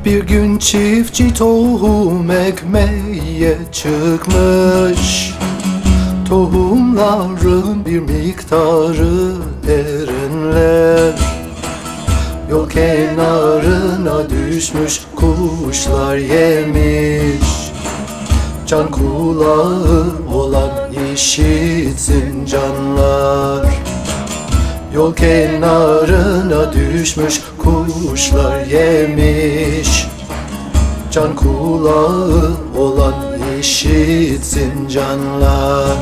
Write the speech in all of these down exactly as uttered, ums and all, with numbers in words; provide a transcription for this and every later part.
Bir gün çiftçi tohum ekmeye çıkmış. Tohumların bir miktarı erenler yol kenarına düşmüş, kuşlar yemiş. Can kulağı olan işitsin canlar. Yol kenarına düşmüş, kuşlar yemiş. Can kulağı olan işitsin canlar.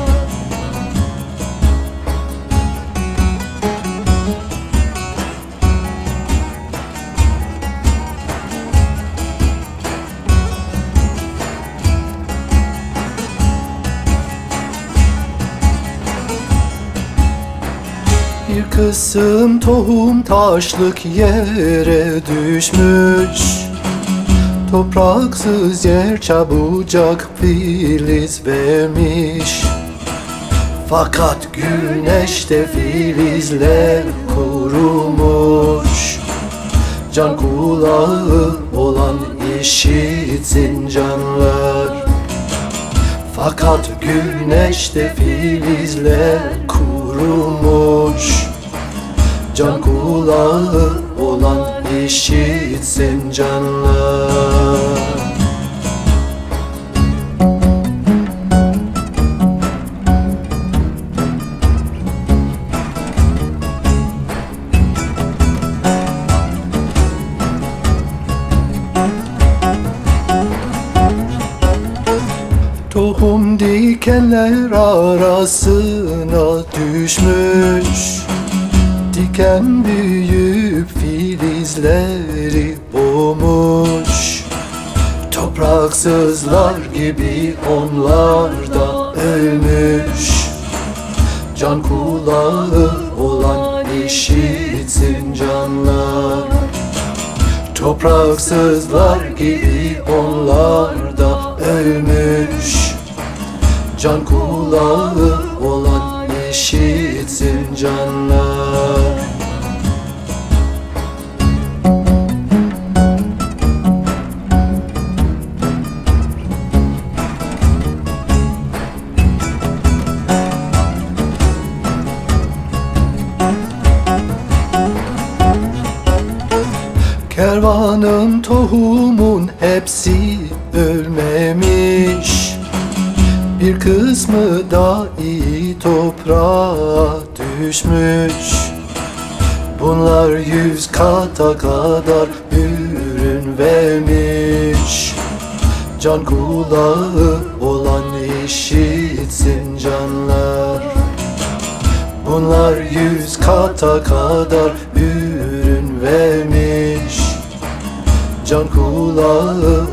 Bir kısım tohum taşlık yere düşmüş. Topraksız yer çabucak filiz vermiş. Fakat güneşte filizler kurumuş. Can kulağı olan işitsin canlar. Fakat güneşte filizler kurumuş. Can kulağı olan işitsin canlar. Tohum dikenler arasına düşmüş. Diken büyüyüp filizleri boğmuş. Topraksızlar gibi onlar da ölmüş. Can kulağı olan işitsin canlar. Topraksızlar gibi onlar da ölmüş. Can kulağı olan işitsin canlar. Kervanın tohumun hepsi ölmemiş. Bir kısmı da iyi toprağa düşmüş. Bunlar yüz kata kadar ürün vermiş. Can kulağı olan işitsin canlar. Bunlar yüz kata kadar ürün vermiş. Can kulağı